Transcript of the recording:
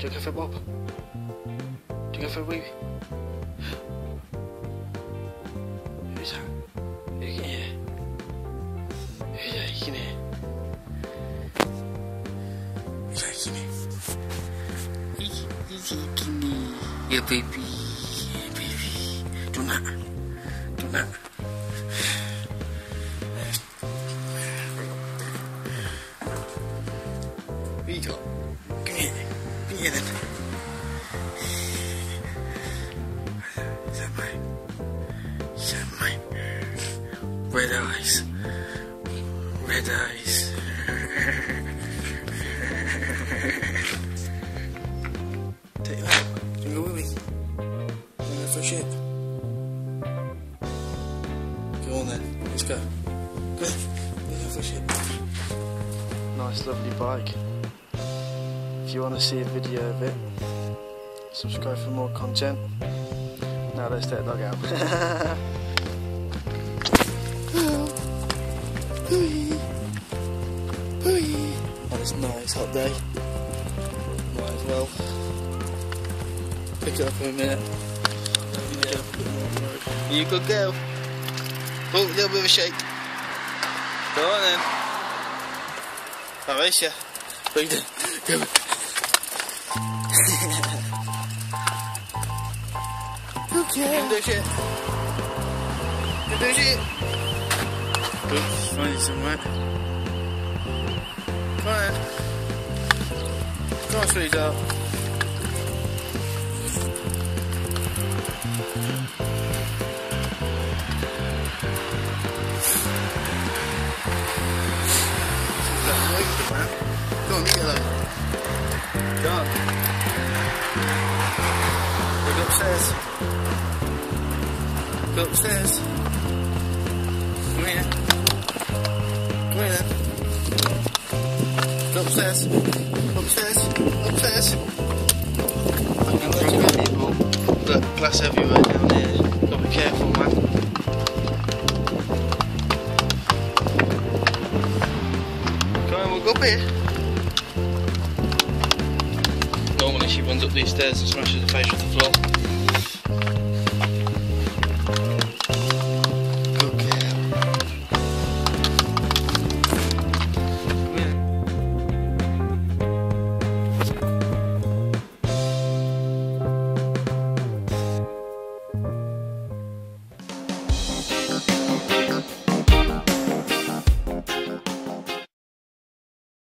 you go for a bob? Do you go for a wee? Who's that? Who can hear? Who's that you can hear? Who's that you can hear? Yeah, baby. Yeah, baby. Do not. Do not. What you got? Come here. Come here then. Is that mine? Is that mine? Red eyes. Red eyes. Take you out. You go with me. You go for a ship. Go on then. Let's go. Go. Let's go for a ship. Nice, lovely bike. If you want to see a video of it, subscribe for more content. Now let's take the dog out. On this nice hot day, might as well pick it up in a minute. You a good girl? Oh, a little bit of a shake. Go on then. Alicia, what are you doing? Go. Okay. You can do shit. You can do shit. Oops, find it somewhere. Come on then. Come on, sweetheart. Go on, get alone. Go on. Go upstairs. Go upstairs. Come here. Come here then. Go upstairs. Upstairs. Upstairs. I'm going to let you go, people. Look, glass everywhere down there. Gotta be careful, man. Come on, we'll go up here. Normally she runs up these stairs and smashes her face with the floor.